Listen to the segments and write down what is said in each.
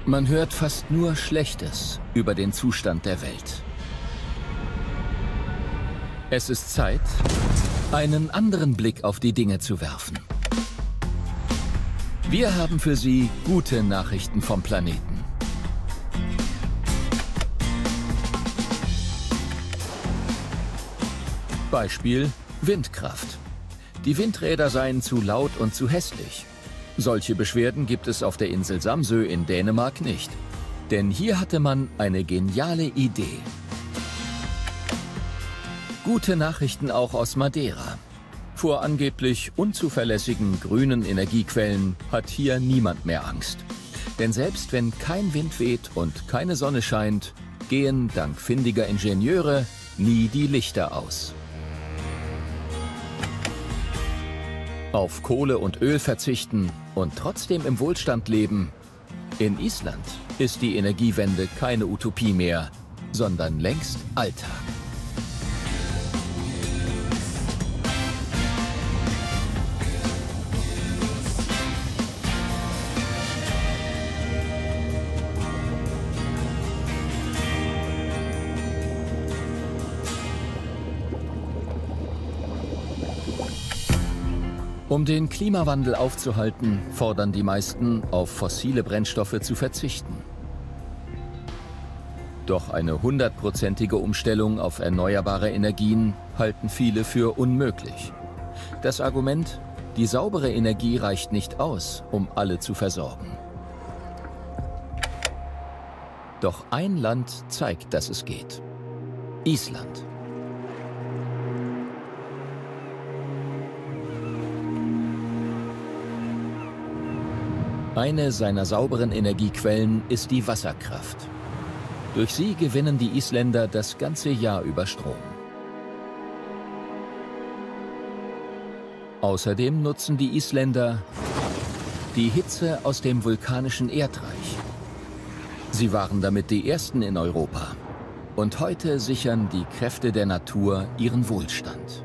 Man hört fast nur Schlechtes über den Zustand der Welt. Es ist Zeit, einen anderen Blick auf die Dinge zu werfen. Wir haben für Sie gute Nachrichten vom Planeten. Beispiel Windkraft. Die Windräder seien zu laut und zu hässlich. Solche Beschwerden gibt es auf der Insel Samsø in Dänemark nicht. Denn hier hatte man eine geniale Idee. Gute Nachrichten auch aus Madeira. Vor angeblich unzuverlässigen grünen Energiequellen hat hier niemand mehr Angst. Denn selbst wenn kein Wind weht und keine Sonne scheint, gehen dank findiger Ingenieure nie die Lichter aus. Auf Kohle und Öl verzichten und trotzdem im Wohlstand leben. In Island ist die Energiewende keine Utopie mehr, sondern längst Alltag. Um den Klimawandel aufzuhalten, fordern die meisten, auf fossile Brennstoffe zu verzichten. Doch eine 100-prozentige Umstellung auf erneuerbare Energien halten viele für unmöglich. Das Argument, die saubere Energie reicht nicht aus, um alle zu versorgen. Doch ein Land zeigt, dass es geht: Island. Eine seiner sauberen Energiequellen ist die Wasserkraft. Durch sie gewinnen die Isländer das ganze Jahr über Strom. Außerdem nutzen die Isländer die Hitze aus dem vulkanischen Erdreich. Sie waren damit die ersten in Europa. Und heute sichern die Kräfte der Natur ihren Wohlstand.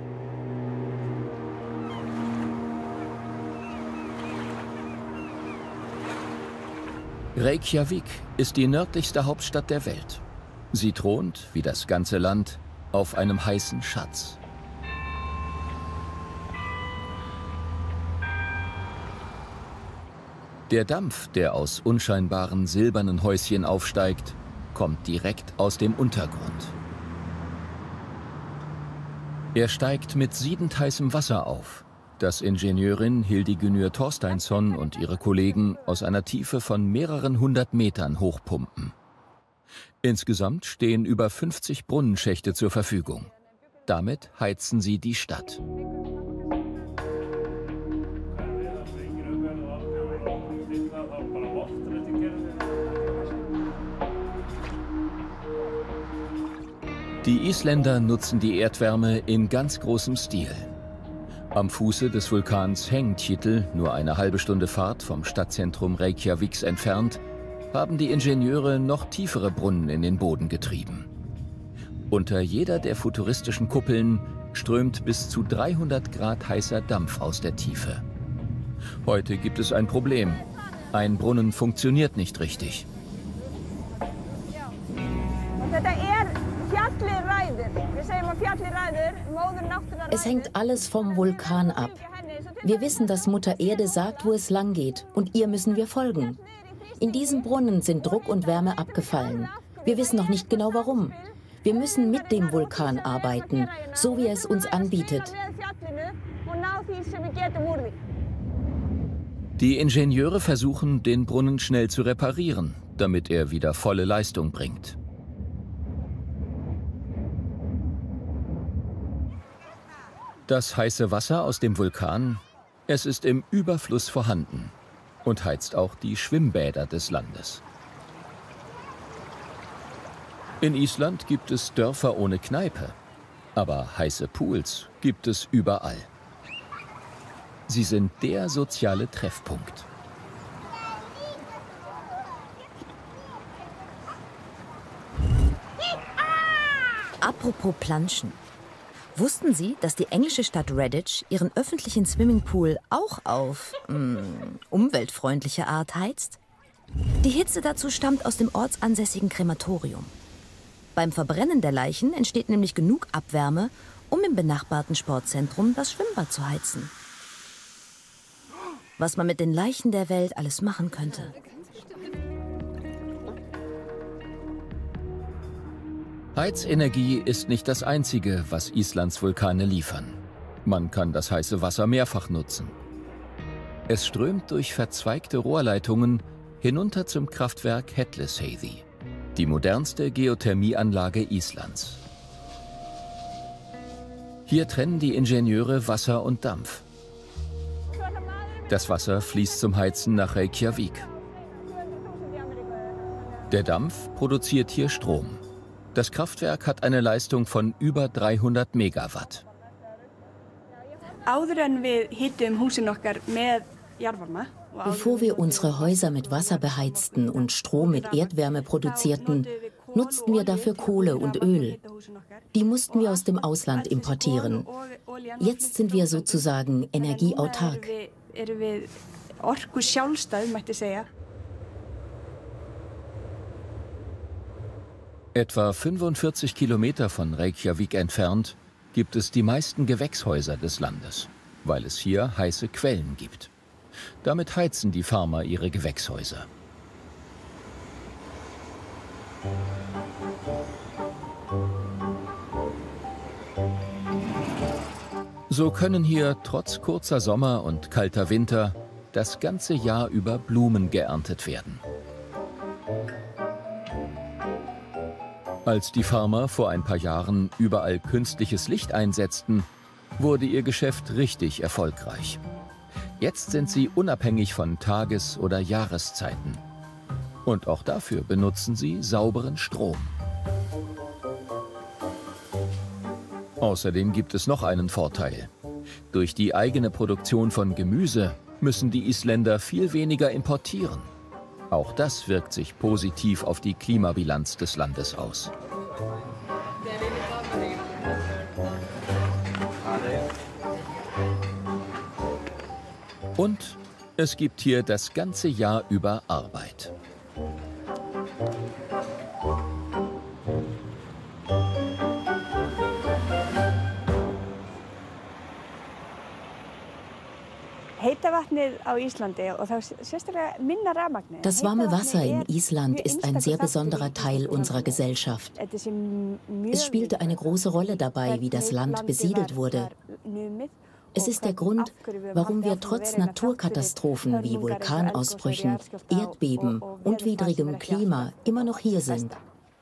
Reykjavik ist die nördlichste Hauptstadt der Welt. Sie thront, wie das ganze Land, auf einem heißen Schatz. Der Dampf, der aus unscheinbaren silbernen Häuschen aufsteigt, kommt direkt aus dem Untergrund. Er steigt mit siedend heißem Wasser auf, das Ingenieurin Hildigunur Thorsteinsson und ihre Kollegen aus einer Tiefe von mehreren 100 Metern hochpumpen. Insgesamt stehen über 50 Brunnenschächte zur Verfügung. Damit heizen sie die Stadt. Die Isländer nutzen die Erdwärme in ganz großem Stil. Am Fuße des Vulkans Hengtjitl, nur eine halbe Stunde Fahrt vom Stadtzentrum Reykjaviks entfernt, haben die Ingenieure noch tiefere Brunnen in den Boden getrieben. Unter jeder der futuristischen Kuppeln strömt bis zu 300 Grad heißer Dampf aus der Tiefe. Heute gibt es ein Problem. Ein Brunnen funktioniert nicht richtig. Es hängt alles vom Vulkan ab. Wir wissen, dass Mutter Erde sagt, wo es lang geht, und ihr müssen wir folgen. In diesem Brunnen sind Druck und Wärme abgefallen. Wir wissen noch nicht genau warum. Wir müssen mit dem Vulkan arbeiten, so wie er es uns anbietet. Die Ingenieure versuchen, den Brunnen schnell zu reparieren, damit er wieder volle Leistung bringt. Das heiße Wasser aus dem Vulkan, es ist im Überfluss vorhanden und heizt auch die Schwimmbäder des Landes. In Island gibt es Dörfer ohne Kneipe, aber heiße Pools gibt es überall. Sie sind der soziale Treffpunkt. Apropos Planschen. Wussten Sie, dass die englische Stadt Redditch ihren öffentlichen Swimmingpool auch auf umweltfreundliche Art heizt? Die Hitze dazu stammt aus dem ortsansässigen Krematorium. Beim Verbrennen der Leichen entsteht nämlich genug Abwärme, um im benachbarten Sportzentrum das Schwimmbad zu heizen. Was man mit den Leichen der Welt alles machen könnte. Heizenergie ist nicht das Einzige, was Islands Vulkane liefern. Man kann das heiße Wasser mehrfach nutzen. Es strömt durch verzweigte Rohrleitungen hinunter zum Kraftwerk Hellisheiði, die modernste Geothermieanlage Islands. Hier trennen die Ingenieure Wasser und Dampf. Das Wasser fließt zum Heizen nach Reykjavik. Der Dampf produziert hier Strom. Das Kraftwerk hat eine Leistung von über 300 Megawatt. Bevor wir unsere Häuser mit Wasser beheizten und Strom mit Erdwärme produzierten, nutzten wir dafür Kohle und Öl. Die mussten wir aus dem Ausland importieren. Jetzt sind wir sozusagen energieautark. Etwa 45 Kilometer von Reykjavik entfernt gibt es die meisten Gewächshäuser des Landes, weil es hier heiße Quellen gibt. Damit heizen die Farmer ihre Gewächshäuser. So können hier trotz kurzer Sommer und kalter Winter das ganze Jahr über Blumen geerntet werden. Als die Farmer vor ein paar Jahren überall künstliches Licht einsetzten, wurde ihr Geschäft richtig erfolgreich. Jetzt sind sie unabhängig von Tages- oder Jahreszeiten. Und auch dafür benutzen sie sauberen Strom. Außerdem gibt es noch einen Vorteil. Durch die eigene Produktion von Gemüse müssen die Isländer viel weniger importieren. Auch das wirkt sich positiv auf die Klimabilanz des Landes aus. Und es gibt hier das ganze Jahr über Arbeit. Das warme Wasser in Island ist ein sehr besonderer Teil unserer Gesellschaft. Es spielte eine große Rolle dabei, wie das Land besiedelt wurde. Es ist der Grund, warum wir trotz Naturkatastrophen wie Vulkanausbrüchen, Erdbeben und widrigem Klima immer noch hier sind.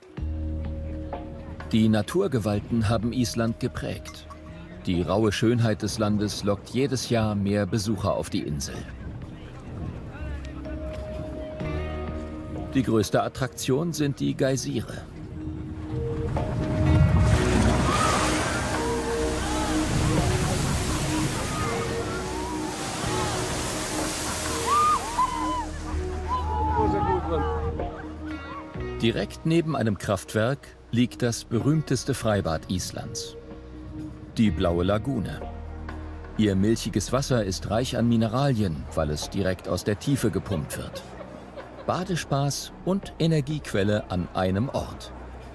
Die Naturgewalten haben Island geprägt. Die raue Schönheit des Landes lockt jedes Jahr mehr Besucher auf die Insel. Die größte Attraktion sind die Geysire. Direkt neben einem Kraftwerk liegt das berühmteste Freibad Islands, die Blaue Lagune. Ihr milchiges Wasser ist reich an Mineralien, weil es direkt aus der Tiefe gepumpt wird. Badespaß und Energiequelle an einem Ort.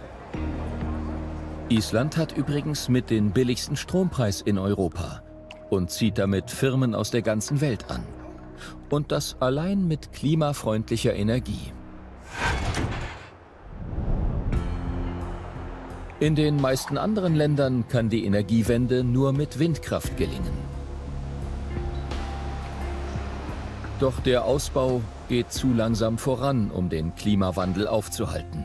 Island hat übrigens mit den billigsten Strompreis in Europa und zieht damit Firmen aus der ganzen Welt an. Und das allein mit klimafreundlicher Energie. In den meisten anderen Ländern kann die Energiewende nur mit Windkraft gelingen. Doch der Ausbau geht zu langsam voran, um den Klimawandel aufzuhalten.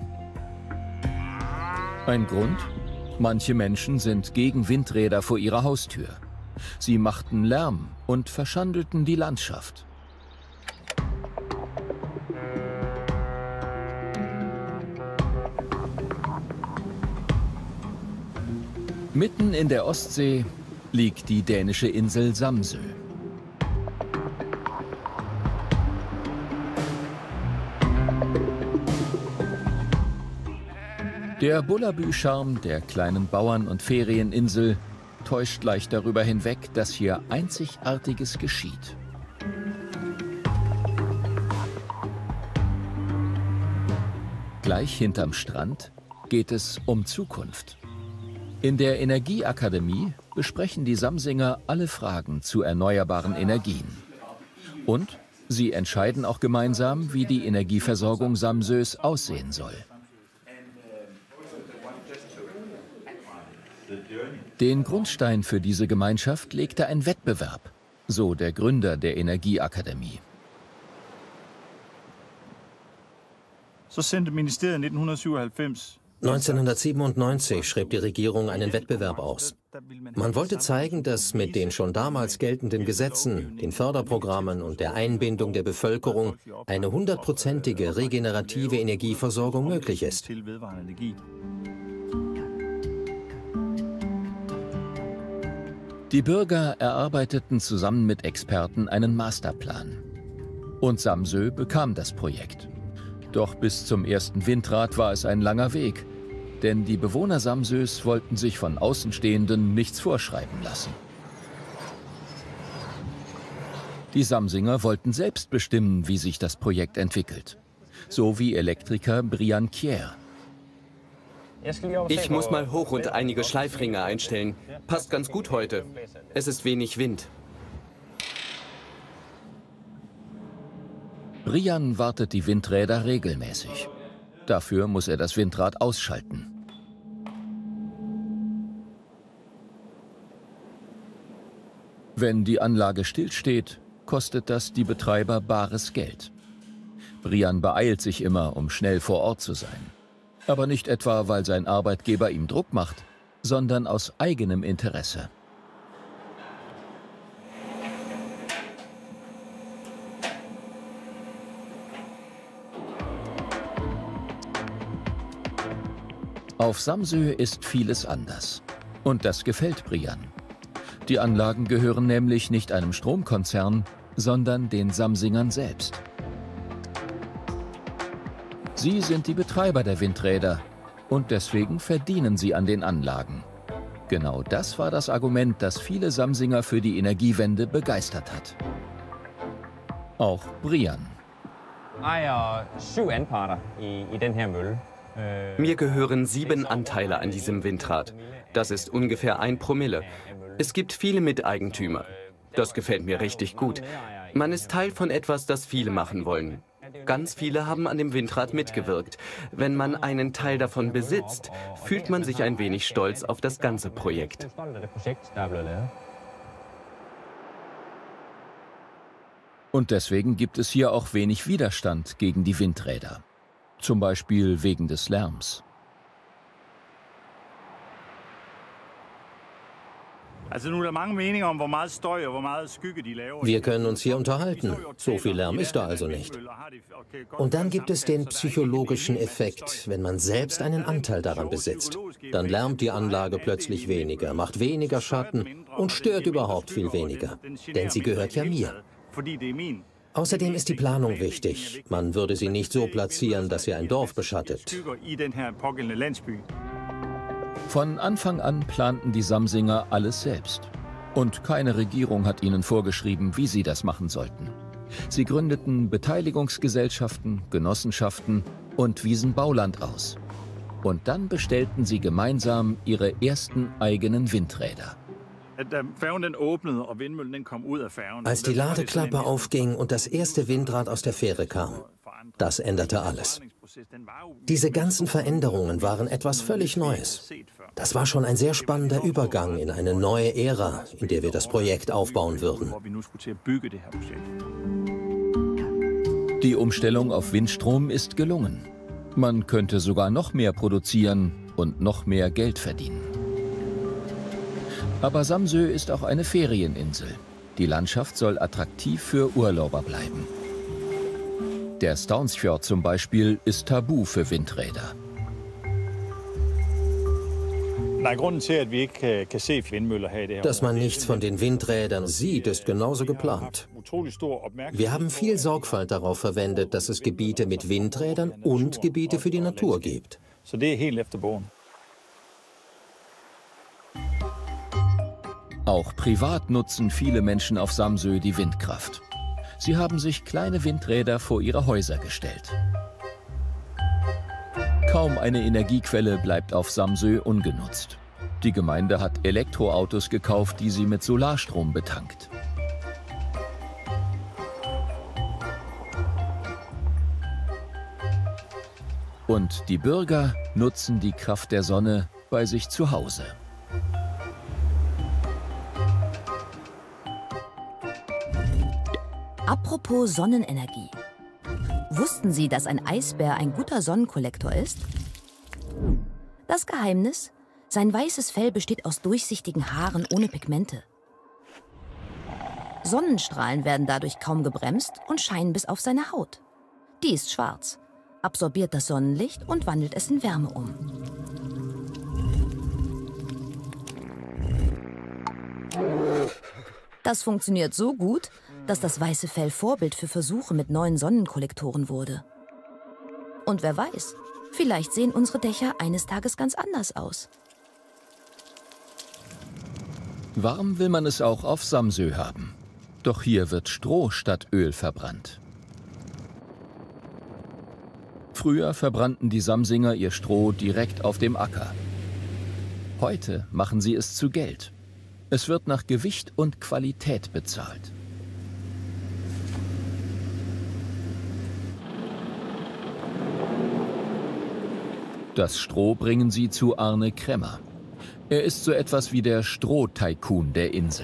Ein Grund? Manche Menschen sind gegen Windräder vor ihrer Haustür. Sie machten Lärm und verschandelten die Landschaft. Mitten in der Ostsee liegt die dänische Insel Samsø. Der Bullabü-Charme der kleinen Bauern- und Ferieninsel täuscht leicht darüber hinweg, dass hier Einzigartiges geschieht. Gleich hinterm Strand geht es um Zukunft. In der Energieakademie besprechen die Samsinger alle Fragen zu erneuerbaren Energien. Und sie entscheiden auch gemeinsam, wie die Energieversorgung Samsøs aussehen soll. Den Grundstein für diese Gemeinschaft legte ein Wettbewerb, so der Gründer der Energieakademie. So sendte Ministeriet 1997 1997 schrieb die Regierung einen Wettbewerb aus. Man wollte zeigen, dass mit den schon damals geltenden Gesetzen, den Förderprogrammen und der Einbindung der Bevölkerung eine 100%ige regenerative Energieversorgung möglich ist. Die Bürger erarbeiteten zusammen mit Experten einen Masterplan. Und Samsø bekam das Projekt. Doch bis zum ersten Windrad war es ein langer Weg, denn die Bewohner Samsøs wollten sich von Außenstehenden nichts vorschreiben lassen. Die Samsinger wollten selbst bestimmen, wie sich das Projekt entwickelt. So wie Elektriker Brian Kjær. Ich muss mal hoch und einige Schleifringe einstellen. Passt ganz gut heute. Es ist wenig Wind. Brian wartet die Windräder regelmäßig. Dafür muss er das Windrad ausschalten. Wenn die Anlage stillsteht, kostet das die Betreiber bares Geld. Brian beeilt sich immer, um schnell vor Ort zu sein. Aber nicht etwa, weil sein Arbeitgeber ihm Druck macht, sondern aus eigenem Interesse. Auf Samsø ist vieles anders. Und das gefällt Brian. Die Anlagen gehören nämlich nicht einem Stromkonzern, sondern den Samsingern selbst. Sie sind die Betreiber der Windräder und deswegen verdienen sie an den Anlagen. Genau das war das Argument, das viele Samsinger für die Energiewende begeistert hat. Auch Brian. Mir gehören 7 Anteile an diesem Windrad. Das ist ungefähr 1 Promille. Es gibt viele Miteigentümer. Das gefällt mir richtig gut. Man ist Teil von etwas, das viele machen wollen. Ganz viele haben an dem Windrad mitgewirkt. Wenn man einen Teil davon besitzt, fühlt man sich ein wenig stolz auf das ganze Projekt. Und deswegen gibt es hier auch wenig Widerstand gegen die Windräder. Zum Beispiel wegen des Lärms. Wir können uns hier unterhalten. So viel Lärm ist da also nicht. Und dann gibt es den psychologischen Effekt, wenn man selbst einen Anteil daran besitzt. Dann lärmt die Anlage plötzlich weniger, macht weniger Schatten und stört überhaupt viel weniger. Denn sie gehört ja mir. Außerdem ist die Planung wichtig. Man würde sie nicht so platzieren, dass sie ein Dorf beschattet. Von Anfang an planten die Samsinger alles selbst. Und keine Regierung hat ihnen vorgeschrieben, wie sie das machen sollten. Sie gründeten Beteiligungsgesellschaften, Genossenschaften und wiesen Bauland aus. Und dann bestellten sie gemeinsam ihre ersten eigenen Windräder. Als die Ladeklappe aufging und das erste Windrad aus der Fähre kam, das änderte alles. Diese ganzen Veränderungen waren etwas völlig Neues. Das war schon ein sehr spannender Übergang in eine neue Ära, in der wir das Projekt aufbauen würden. Die Umstellung auf Windstrom ist gelungen. Man könnte sogar noch mehr produzieren und noch mehr Geld verdienen. Aber Samsø ist auch eine Ferieninsel. Die Landschaft soll attraktiv für Urlauber bleiben. Der Staunsfjord zum Beispiel ist tabu für Windräder. Dass man nichts von den Windrädern sieht, ist genauso geplant. Wir haben viel Sorgfalt darauf verwendet, dass es Gebiete mit Windrädern und Gebiete für die Natur gibt. Auch privat nutzen viele Menschen auf Samsø die Windkraft. Sie haben sich kleine Windräder vor ihre Häuser gestellt. Kaum eine Energiequelle bleibt auf Samsø ungenutzt. Die Gemeinde hat Elektroautos gekauft, die sie mit Solarstrom betankt. Und die Bürger nutzen die Kraft der Sonne bei sich zu Hause. Apropos Sonnenenergie. Wussten Sie, dass ein Eisbär ein guter Sonnenkollektor ist? Das Geheimnis? Sein weißes Fell besteht aus durchsichtigen Haaren ohne Pigmente. Sonnenstrahlen werden dadurch kaum gebremst und scheinen bis auf seine Haut. Die ist schwarz, absorbiert das Sonnenlicht und wandelt es in Wärme um. Das funktioniert so gut, dass das weiße Fell Vorbild für Versuche mit neuen Sonnenkollektoren wurde. Und wer weiß, vielleicht sehen unsere Dächer eines Tages ganz anders aus. Warm will man es auch auf Samsø haben. Doch hier wird Stroh statt Öl verbrannt. Früher verbrannten die Samsinger ihr Stroh direkt auf dem Acker. Heute machen sie es zu Geld. Es wird nach Gewicht und Qualität bezahlt. Das Stroh bringen sie zu Arne Kremmer. Er ist so etwas wie der Stroh-Tycoon der Insel.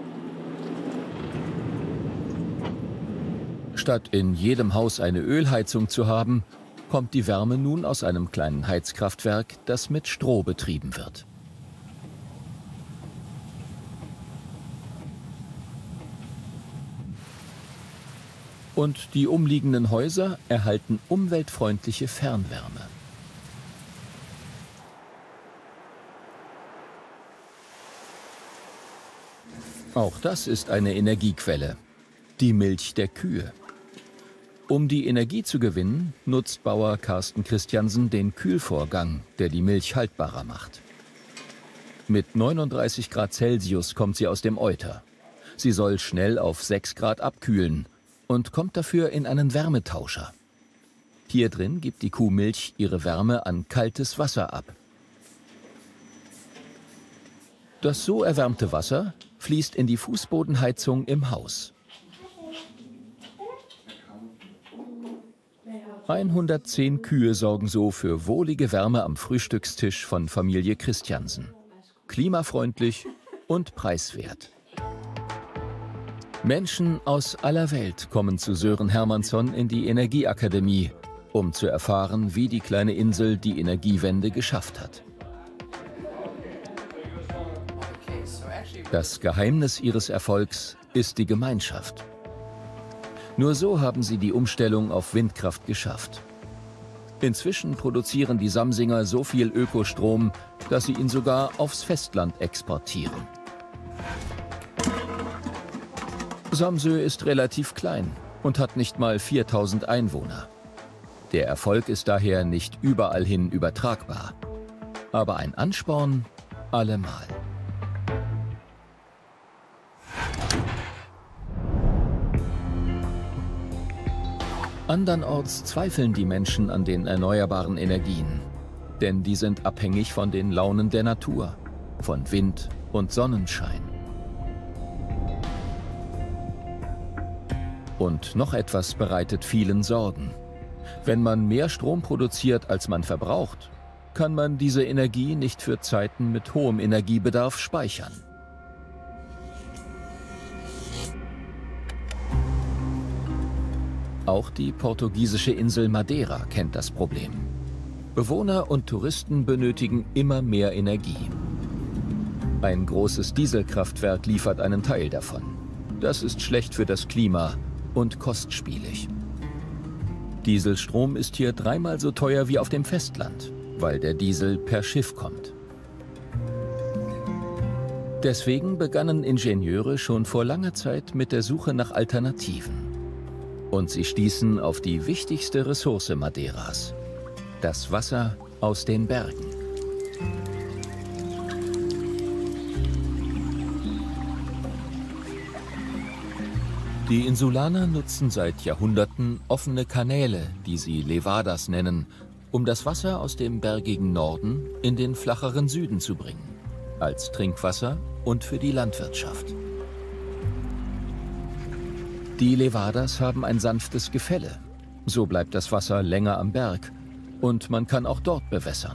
Statt in jedem Haus eine Ölheizung zu haben, kommt die Wärme nun aus einem kleinen Heizkraftwerk, das mit Stroh betrieben wird. Und die umliegenden Häuser erhalten umweltfreundliche Fernwärme. Auch das ist eine Energiequelle, die Milch der Kühe. Um die Energie zu gewinnen, nutzt Bauer Carsten Christiansen den Kühlvorgang, der die Milch haltbarer macht. Mit 39 Grad Celsius kommt sie aus dem Euter. Sie soll schnell auf 6 Grad abkühlen und kommt dafür in einen Wärmetauscher. Hier drin gibt die Kuhmilch ihre Wärme an kaltes Wasser ab. Das so erwärmte Wasser fließt in die Fußbodenheizung im Haus. 110 Kühe sorgen so für wohlige Wärme am Frühstückstisch von Familie Christiansen. Klimafreundlich und preiswert. Menschen aus aller Welt kommen zu Sören Hermannsson in die Energieakademie, um zu erfahren, wie die kleine Insel die Energiewende geschafft hat. Das Geheimnis ihres Erfolgs ist die Gemeinschaft. Nur so haben sie die Umstellung auf Windkraft geschafft. Inzwischen produzieren die Samsinger so viel Ökostrom, dass sie ihn sogar aufs Festland exportieren. Samsø ist relativ klein und hat nicht mal 4000 Einwohner. Der Erfolg ist daher nicht überall hin übertragbar. Aber ein Ansporn allemal. Andernorts zweifeln die Menschen an den erneuerbaren Energien. Denn die sind abhängig von den Launen der Natur, von Wind und Sonnenschein. Und noch etwas bereitet vielen Sorgen. Wenn man mehr Strom produziert, als man verbraucht, kann man diese Energie nicht für Zeiten mit hohem Energiebedarf speichern. Auch die portugiesische Insel Madeira kennt das Problem. Bewohner und Touristen benötigen immer mehr Energie. Ein großes Dieselkraftwerk liefert einen Teil davon. Das ist schlecht für das Klima und kostspielig. Dieselstrom ist hier 3-mal so teuer wie auf dem Festland, weil der Diesel per Schiff kommt. Deswegen begannen Ingenieure schon vor langer Zeit mit der Suche nach Alternativen. Und sie stießen auf die wichtigste Ressource Madeiras: das Wasser aus den Bergen. Die Insulaner nutzen seit Jahrhunderten offene Kanäle, die sie Levadas nennen, um das Wasser aus dem bergigen Norden in den flacheren Süden zu bringen, als Trinkwasser und für die Landwirtschaft. Die Levadas haben ein sanftes Gefälle, so bleibt das Wasser länger am Berg und man kann auch dort bewässern.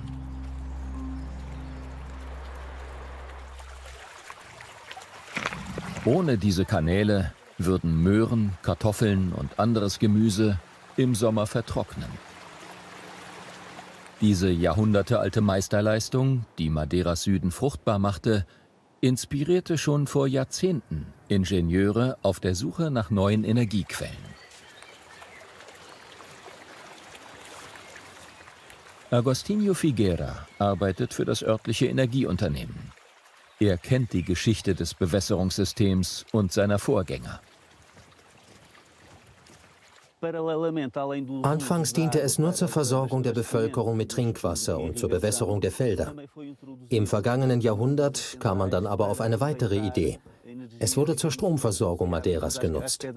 Ohne diese Kanäle würden Möhren, Kartoffeln und anderes Gemüse im Sommer vertrocknen. Diese jahrhundertealte Meisterleistung, die Madeiras Süden fruchtbar machte, inspirierte schon vor Jahrzehnten Ingenieure auf der Suche nach neuen Energiequellen. Agostinho Figueira arbeitet für das örtliche Energieunternehmen. Er kennt die Geschichte des Bewässerungssystems und seiner Vorgänger. Anfangs diente es nur zur Versorgung der Bevölkerung mit Trinkwasser und zur Bewässerung der Felder. Im vergangenen Jahrhundert kam man dann aber auf eine weitere Idee. Es wurde zur Stromversorgung Madeiras genutzt.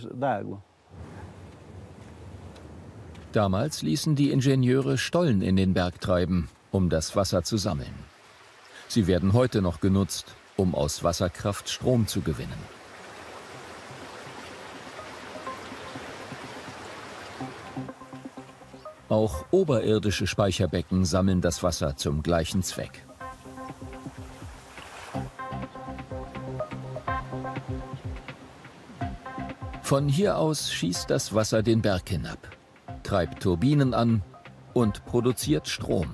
Damals ließen die Ingenieure Stollen in den Berg treiben, um das Wasser zu sammeln. Sie werden heute noch genutzt, um aus Wasserkraft Strom zu gewinnen. Auch oberirdische Speicherbecken sammeln das Wasser zum gleichen Zweck. Von hier aus schießt das Wasser den Berg hinab, treibt Turbinen an und produziert Strom.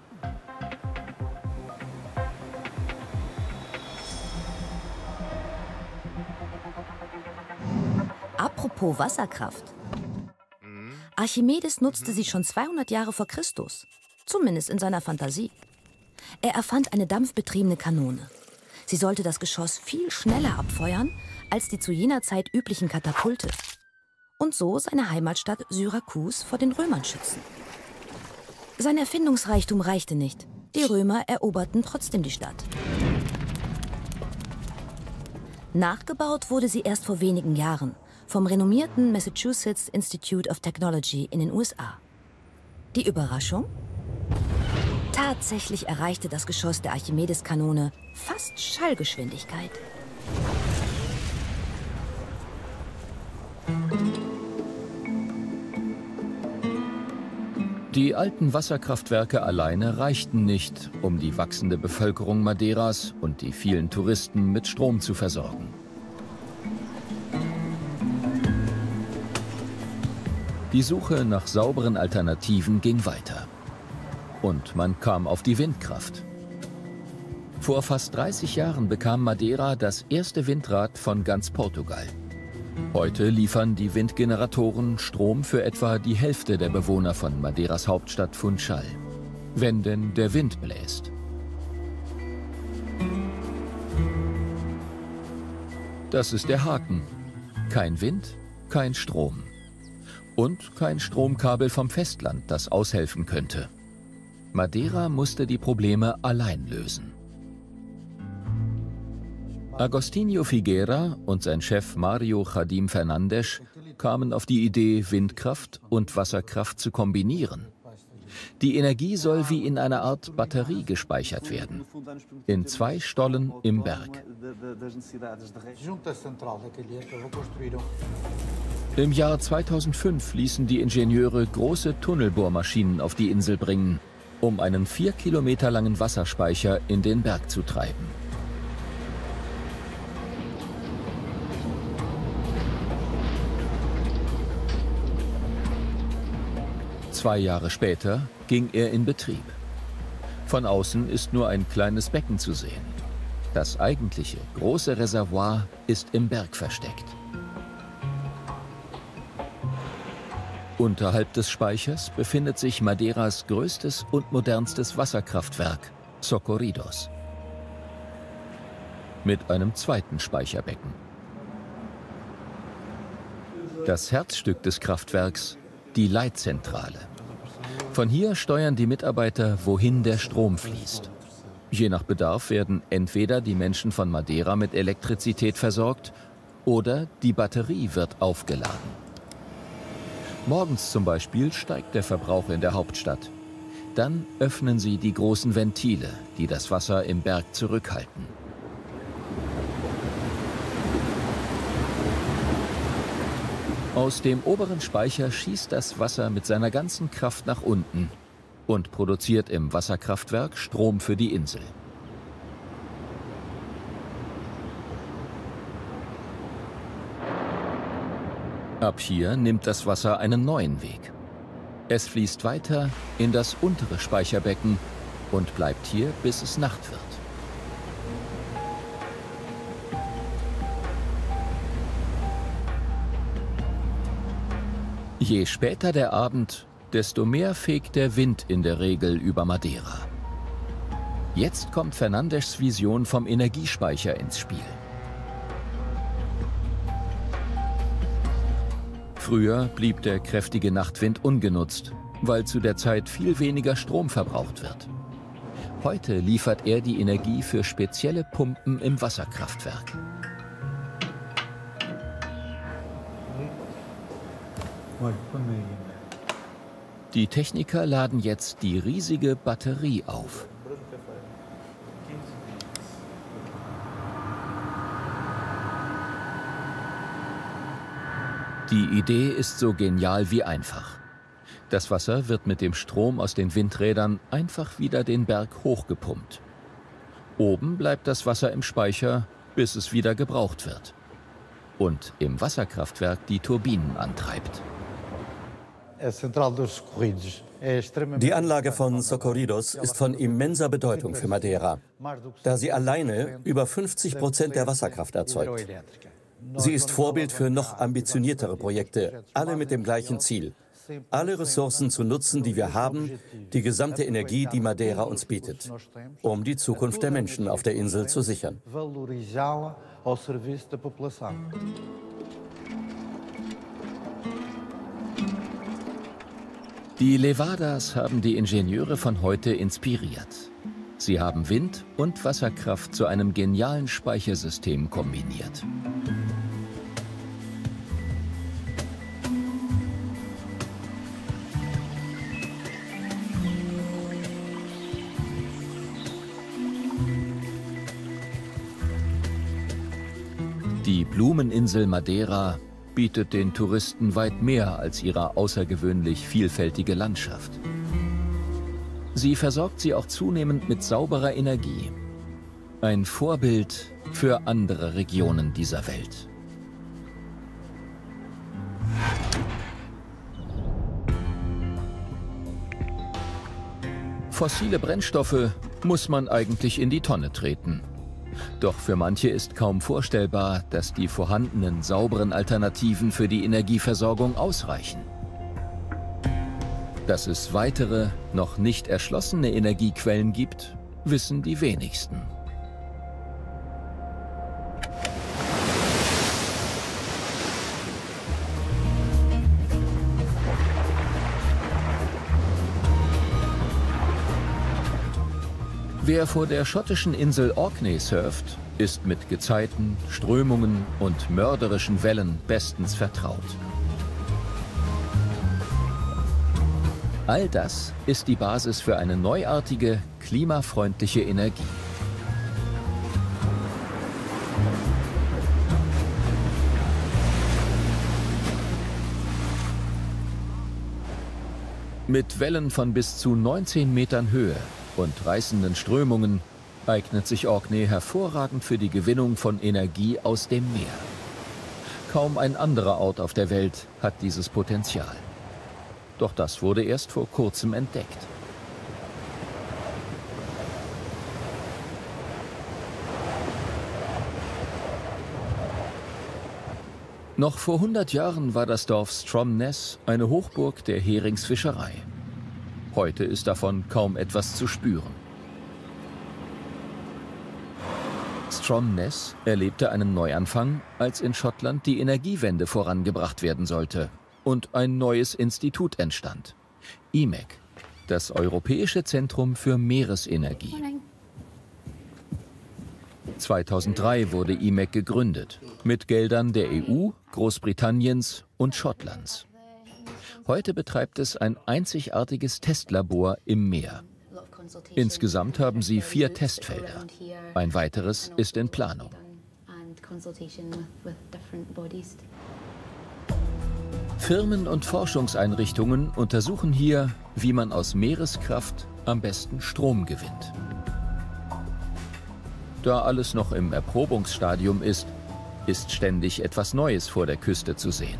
Apropos Wasserkraft. Archimedes nutzte sie schon 200 Jahre vor Christus, zumindest in seiner Fantasie. Er erfand eine dampfbetriebene Kanone. Sie sollte das Geschoss viel schneller abfeuern als die zu jener Zeit üblichen Katapulte und so seine Heimatstadt Syrakus vor den Römern schützen. Sein Erfindungsreichtum reichte nicht. Die Römer eroberten trotzdem die Stadt. Nachgebaut wurde sie erst vor wenigen Jahren vom renommierten Massachusetts Institute of Technology in den USA. Die Überraschung? Tatsächlich erreichte das Geschoss der Archimedes-Kanone fast Schallgeschwindigkeit. Die alten Wasserkraftwerke alleine reichten nicht, um die wachsende Bevölkerung Madeiras und die vielen Touristen mit Strom zu versorgen. Die Suche nach sauberen Alternativen ging weiter. Und man kam auf die Windkraft. Vor fast 30 Jahren bekam Madeira das erste Windrad von ganz Portugal. Heute liefern die Windgeneratoren Strom für etwa die Hälfte der Bewohner von Madeiras Hauptstadt Funchal. Wenn denn der Wind bläst. Das ist der Haken. Kein Wind, kein Strom. Und kein Stromkabel vom Festland, das aushelfen könnte. Madeira musste die Probleme allein lösen. Agostinho Figueira und sein Chef Mario Chadim Fernandes kamen auf die Idee, Windkraft und Wasserkraft zu kombinieren. Die Energie soll wie in einer Art Batterie gespeichert werden. In 2 Stollen im Berg. Im Jahr 2005 ließen die Ingenieure große Tunnelbohrmaschinen auf die Insel bringen, um einen 4 Kilometer langen Wasserspeicher in den Berg zu treiben. Zwei Jahre später ging er in Betrieb. Von außen ist nur ein kleines Becken zu sehen. Das eigentliche große Reservoir ist im Berg versteckt. Unterhalb des Speichers befindet sich Madeiras größtes und modernstes Wasserkraftwerk, Socorridos. Mit einem zweiten Speicherbecken. Das Herzstück des Kraftwerks, die Leitzentrale. Von hier steuern die Mitarbeiter, wohin der Strom fließt. Je nach Bedarf werden entweder die Menschen von Madeira mit Elektrizität versorgt oder die Batterie wird aufgeladen. Morgens zum Beispiel steigt der Verbrauch in der Hauptstadt, Dann öffnen sie die großen Ventile, die das Wasser im Berg zurückhalten. Aus dem oberen Speicher schießt das Wasser mit seiner ganzen Kraft nach unten und produziert im Wasserkraftwerk Strom für die Insel. Ab hier nimmt das Wasser einen neuen Weg. Es fließt weiter in das untere Speicherbecken und bleibt hier, bis es Nacht wird. Je später der Abend, desto mehr fegt der Wind in der Regel über Madeira. Jetzt kommt Fernandes Vision vom Energiespeicher ins Spiel. Früher blieb der kräftige Nachtwind ungenutzt, weil zu der Zeit viel weniger Strom verbraucht wird. Heute liefert er die Energie für spezielle Pumpen im Wasserkraftwerk. Die Techniker laden jetzt die riesige Batterie auf. Die Idee ist so genial wie einfach. Das Wasser wird mit dem Strom aus den Windrädern einfach wieder den Berg hochgepumpt. Oben bleibt das Wasser im Speicher, bis es wieder gebraucht wird. Und im Wasserkraftwerk die Turbinen antreibt. Die Anlage von Socorridos ist von immenser Bedeutung für Madeira, da sie alleine über 50% der Wasserkraft erzeugt. Sie ist Vorbild für noch ambitioniertere Projekte, alle mit dem gleichen Ziel: alle Ressourcen zu nutzen, die wir haben, die gesamte Energie, die Madeira uns bietet, um die Zukunft der Menschen auf der Insel zu sichern. Die Levadas haben die Ingenieure von heute inspiriert. Sie haben Wind- und Wasserkraft zu einem genialen Speichersystem kombiniert. Die Blumeninsel Madeira bietet den Touristen weit mehr als ihre außergewöhnlich vielfältige Landschaft. Sie versorgt sie auch zunehmend mit sauberer Energie. Ein Vorbild für andere Regionen dieser Welt. Fossile Brennstoffe muss man eigentlich in die Tonne treten. Doch für manche ist kaum vorstellbar, dass die vorhandenen sauberen Alternativen für die Energieversorgung ausreichen. Dass es weitere, noch nicht erschlossene Energiequellen gibt, wissen die wenigsten. Wer vor der schottischen Insel Orkney surft, ist mit Gezeiten, Strömungen und mörderischen Wellen bestens vertraut. All das ist die Basis für eine neuartige, klimafreundliche Energie. Mit Wellen von bis zu 19 Metern Höhe und reißenden Strömungen eignet sich Orkney hervorragend für die Gewinnung von Energie aus dem Meer. Kaum ein anderer Ort auf der Welt hat dieses Potenzial. Doch das wurde erst vor kurzem entdeckt. Noch vor 100 Jahren war das Dorf Stromness eine Hochburg der Heringsfischerei. Heute ist davon kaum etwas zu spüren. Stromness erlebte einen Neuanfang, als in Schottland die Energiewende vorangebracht werden sollte und ein neues Institut entstand. IMEC, das Europäische Zentrum für Meeresenergie. 2003 wurde IMEC gegründet, mit Geldern der EU, Großbritanniens und Schottlands. Heute betreibt es ein einzigartiges Testlabor im Meer. Insgesamt haben sie 4 Testfelder. Ein weiteres ist in Planung. Firmen und Forschungseinrichtungen untersuchen hier, wie man aus Meereskraft am besten Strom gewinnt. Da alles noch im Erprobungsstadium ist ständig etwas Neues vor der Küste zu sehen.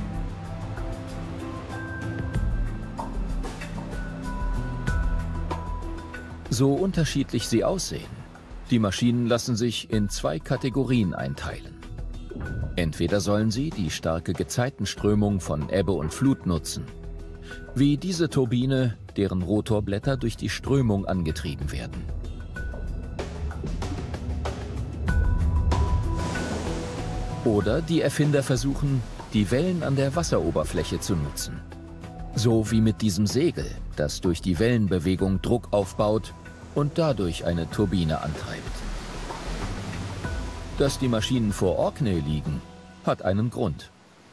So unterschiedlich sie aussehen, die Maschinen lassen sich in 2 Kategorien einteilen. Entweder sollen sie die starke Gezeitenströmung von Ebbe und Flut nutzen, wie diese Turbine, deren Rotorblätter durch die Strömung angetrieben werden. Oder die Erfinder versuchen, die Wellen an der Wasseroberfläche zu nutzen. So wie mit diesem Segel, das durch die Wellenbewegung Druck aufbaut und dadurch eine Turbine antreibt. Dass die Maschinen vor Orkney liegen, hat einen Grund.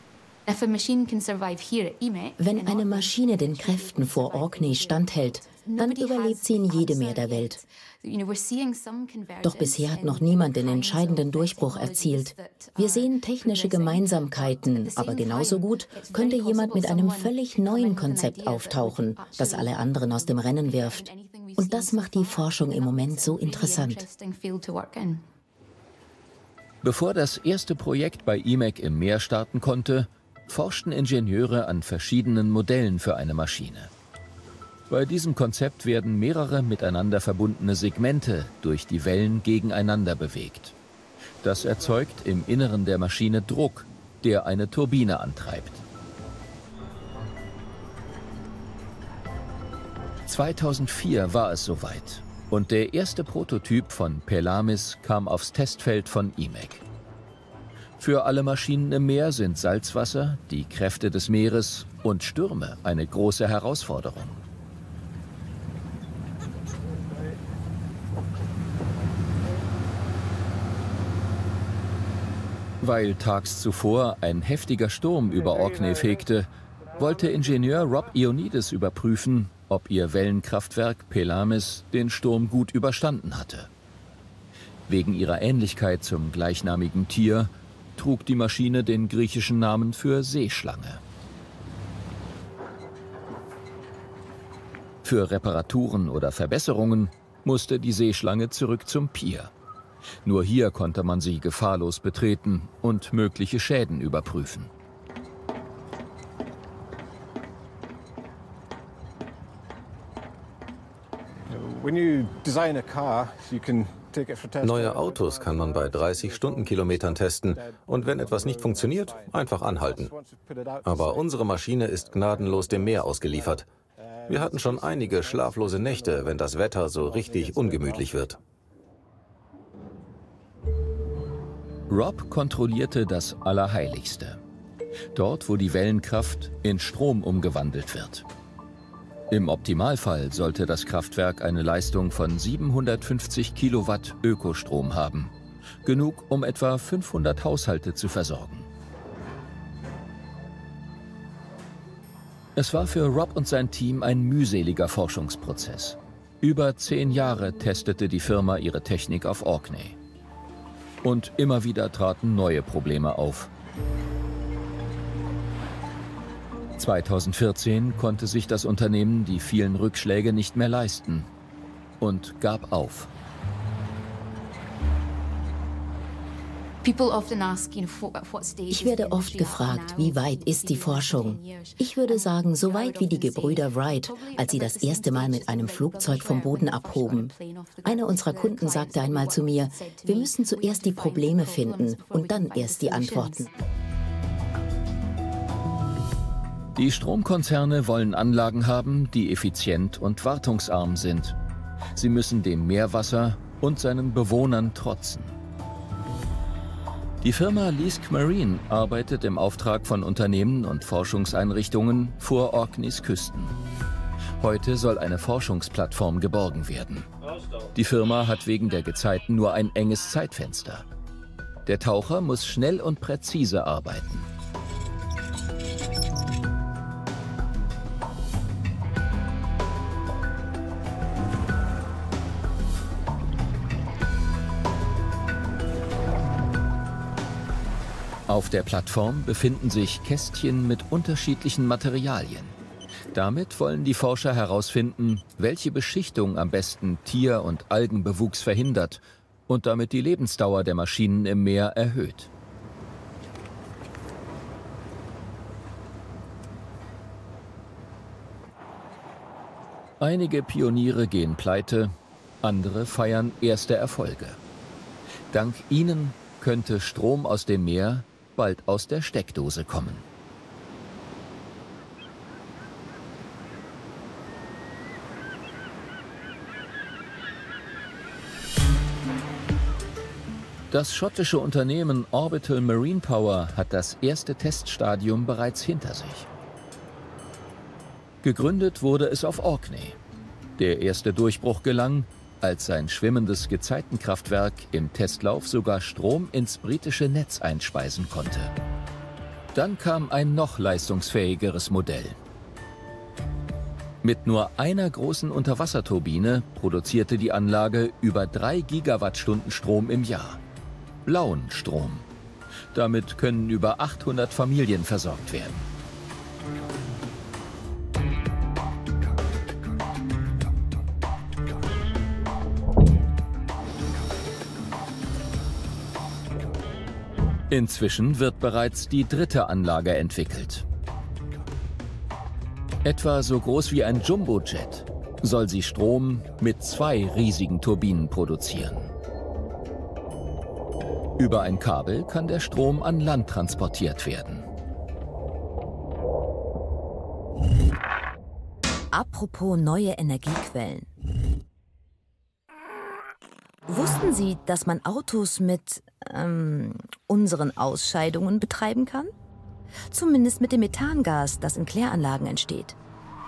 Wenn eine Maschine den Kräften vor Orkney standhält, dann überlebt sie in jedem Meer der Welt. Doch bisher hat noch niemand den entscheidenden Durchbruch erzielt. Wir sehen technische Gemeinsamkeiten, aber genauso gut könnte jemand mit einem völlig neuen Konzept auftauchen, das alle anderen aus dem Rennen wirft. Und das macht die Forschung im Moment so interessant. Bevor das erste Projekt bei IMEC im Meer starten konnte, forschten Ingenieure an verschiedenen Modellen für eine Maschine. Bei diesem Konzept werden mehrere miteinander verbundene Segmente durch die Wellen gegeneinander bewegt. Das erzeugt im Inneren der Maschine Druck, der eine Turbine antreibt. 2004 war es soweit und der erste Prototyp von Pelamis kam aufs Testfeld von IMEC. Für alle Maschinen im Meer sind Salzwasser, die Kräfte des Meeres und Stürme eine große Herausforderung. Weil tags zuvor ein heftiger Sturm über Orkney fegte, wollte Ingenieur Rob Ioannidis überprüfen, ob ihr Wellenkraftwerk Pelamis den Sturm gut überstanden hatte. Wegen ihrer Ähnlichkeit zum gleichnamigen Tier trug die Maschine den griechischen Namen für Seeschlange. Für Reparaturen oder Verbesserungen musste die Seeschlange zurück zum Pier. Nur hier konnte man sie gefahrlos betreten und mögliche Schäden überprüfen. Neue Autos kann man bei 30 Stundenkilometern testen und wenn etwas nicht funktioniert, einfach anhalten. Aber unsere Maschine ist gnadenlos dem Meer ausgeliefert. Wir hatten schon einige schlaflose Nächte, wenn das Wetter so richtig ungemütlich wird. Rob kontrollierte das Allerheiligste. Dort, wo die Wellenkraft in Strom umgewandelt wird. Im Optimalfall sollte das Kraftwerk eine Leistung von 750 Kilowatt Ökostrom haben. Genug, um etwa 500 Haushalte zu versorgen. Es war für Rob und sein Team ein mühseliger Forschungsprozess. Über 10 Jahre testete die Firma ihre Technik auf Orkney. Und immer wieder traten neue Probleme auf. 2014 konnte sich das Unternehmen die vielen Rückschläge nicht mehr leisten und gab auf. Ich werde oft gefragt, wie weit ist die Forschung? Ich würde sagen, so weit wie die Gebrüder Wright, als sie das erste Mal mit einem Flugzeug vom Boden abhoben. Einer unserer Kunden sagte einmal zu mir, wir müssen zuerst die Probleme finden und dann erst die Antworten. Die Stromkonzerne wollen Anlagen haben, die effizient und wartungsarm sind. Sie müssen dem Meerwasser und seinen Bewohnern trotzen. Die Firma Leask Marine arbeitet im Auftrag von Unternehmen und Forschungseinrichtungen vor Orkneys Küsten. Heute soll eine Forschungsplattform geborgen werden. Die Firma hat wegen der Gezeiten nur ein enges Zeitfenster. Der Taucher muss schnell und präzise arbeiten. Auf der Plattform befinden sich Kästchen mit unterschiedlichen Materialien. Damit wollen die Forscher herausfinden, welche Beschichtung am besten Tier- und Algenbewuchs verhindert und damit die Lebensdauer der Maschinen im Meer erhöht. Einige Pioniere gehen pleite, andere feiern erste Erfolge. Dank ihnen könnte Strom aus dem Meer bald aus der Steckdose kommen. Das schottische Unternehmen Orbital Marine Power hat das erste Teststadium bereits hinter sich. Gegründet wurde es auf Orkney. Der erste Durchbruch gelang, als sein schwimmendes Gezeitenkraftwerk im Testlauf sogar Strom ins britische Netz einspeisen konnte. Dann kam ein noch leistungsfähigeres Modell. Mit nur einer großen Unterwasserturbine produzierte die Anlage über 3 Gigawattstunden Strom im Jahr. Blauen Strom. Damit können über 800 Familien versorgt werden. Inzwischen wird bereits die dritte Anlage entwickelt. Etwa so groß wie ein Jumbojet soll sie Strom mit 2 riesigen Turbinen produzieren. Über ein Kabel kann der Strom an Land transportiert werden. Apropos neue Energiequellen. Wussten Sie, dass man Autos mit unseren Ausscheidungen betreiben kann? Zumindest mit dem Methangas, das in Kläranlagen entsteht.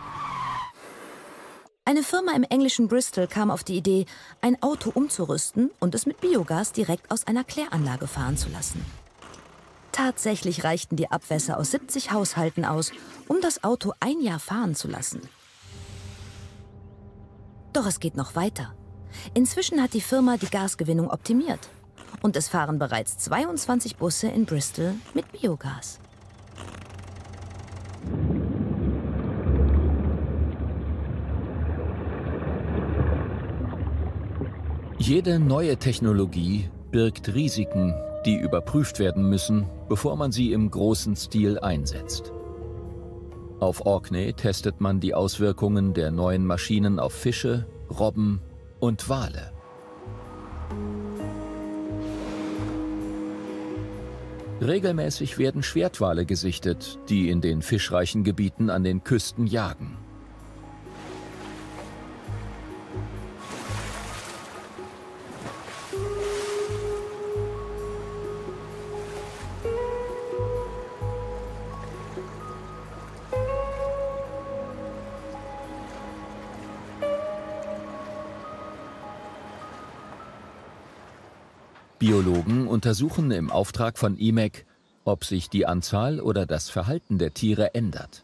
Eine Firma im englischen Bristol kam auf die Idee, ein Auto umzurüsten und es mit Biogas direkt aus einer Kläranlage fahren zu lassen. Tatsächlich reichten die Abwässer aus 70 Haushalten aus, um das Auto ein Jahr fahren zu lassen. Doch es geht noch weiter. Inzwischen hat die Firma die Gasgewinnung optimiert. Und es fahren bereits 22 Busse in Bristol mit Biogas. Jede neue Technologie birgt Risiken, die überprüft werden müssen, bevor man sie im großen Stil einsetzt. Auf Orkney testet man die Auswirkungen der neuen Maschinen auf Fische, Robben und Wale. Regelmäßig werden Schwertwale gesichtet, die in den fischreichen Gebieten an den Küsten jagen. Biologen untersuchen im Auftrag von IMEC, ob sich die Anzahl oder das Verhalten der Tiere ändert.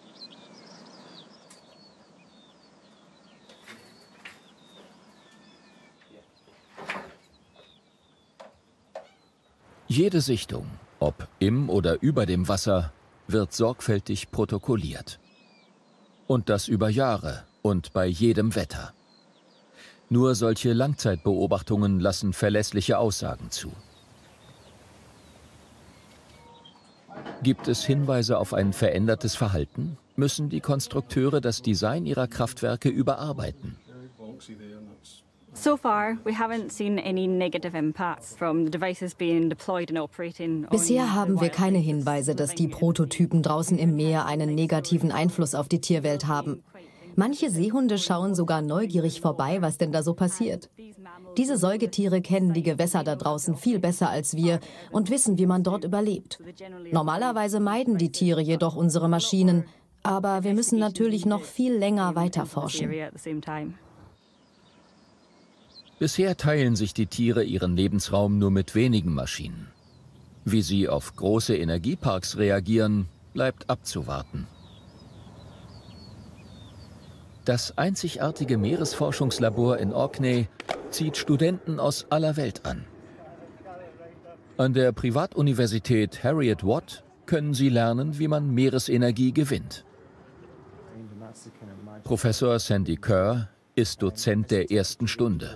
Jede Sichtung, ob im oder über dem Wasser, wird sorgfältig protokolliert. Und das über Jahre und bei jedem Wetter. Nur solche Langzeitbeobachtungen lassen verlässliche Aussagen zu. Gibt es Hinweise auf ein verändertes Verhalten, müssen die Konstrukteure das Design ihrer Kraftwerke überarbeiten. Bisher haben wir keine Hinweise, dass die Prototypen draußen im Meer einen negativen Einfluss auf die Tierwelt haben. Manche Seehunde schauen sogar neugierig vorbei, was denn da so passiert. Diese Säugetiere kennen die Gewässer da draußen viel besser als wir und wissen, wie man dort überlebt. Normalerweise meiden die Tiere jedoch unsere Maschinen, aber wir müssen natürlich noch viel länger weiterforschen. Bisher teilen sich die Tiere ihren Lebensraum nur mit wenigen Maschinen. Wie sie auf große Energieparks reagieren, bleibt abzuwarten. Das einzigartige Meeresforschungslabor in Orkney zieht Studenten aus aller Welt an. An der Privatuniversität Heriot Watt können Sie lernen, wie man Meeresenergie gewinnt. Professor Sandy Kerr ist Dozent der ersten Stunde.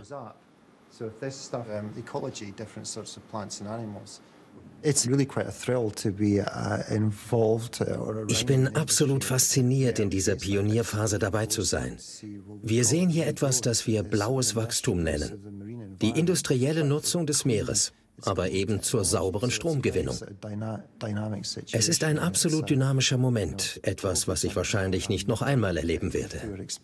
Ich bin absolut fasziniert, in dieser Pionierphase dabei zu sein. Wir sehen hier etwas, das wir blaues Wachstum nennen. Die industrielle Nutzung des Meeres, aber eben zur sauberen Stromgewinnung. Es ist ein absolut dynamischer Moment, etwas, was ich wahrscheinlich nicht noch einmal erleben werde.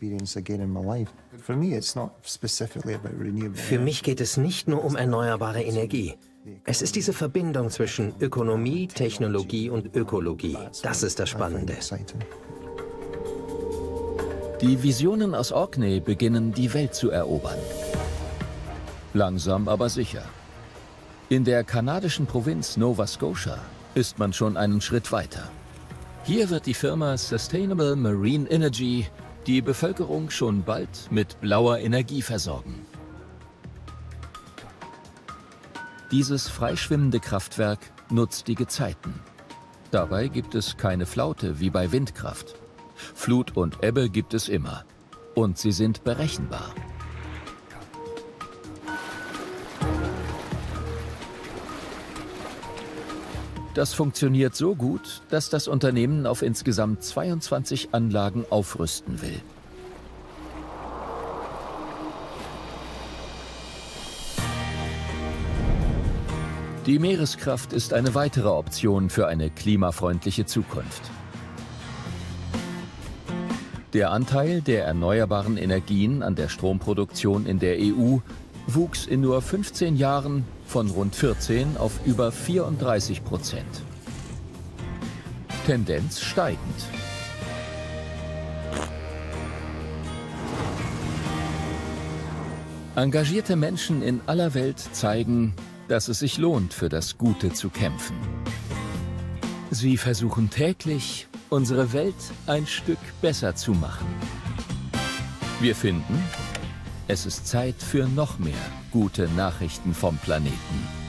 Für mich geht es nicht nur um erneuerbare Energie. Es ist diese Verbindung zwischen Ökonomie, Technologie und Ökologie. Das ist das Spannende. Die Visionen aus Orkney beginnen, die Welt zu erobern. Langsam, aber sicher. In der kanadischen Provinz Nova Scotia ist man schon einen Schritt weiter. Hier wird die Firma Sustainable Marine Energy die Bevölkerung schon bald mit blauer Energie versorgen. Dieses freischwimmende Kraftwerk nutzt die Gezeiten. Dabei gibt es keine Flaute wie bei Windkraft. Flut und Ebbe gibt es immer. Und sie sind berechenbar. Das funktioniert so gut, dass das Unternehmen auf insgesamt 22 Anlagen aufrüsten will. Die Meereskraft ist eine weitere Option für eine klimafreundliche Zukunft. Der Anteil der erneuerbaren Energien an der Stromproduktion in der EU wuchs in nur 15 Jahren von rund 14 auf über 34%. Tendenz steigend. Engagierte Menschen in aller Welt zeigen, dass es sich lohnt, für das Gute zu kämpfen. Sie versuchen täglich, unsere Welt ein Stück besser zu machen. Wir finden, es ist Zeit für noch mehr gute Nachrichten vom Planeten.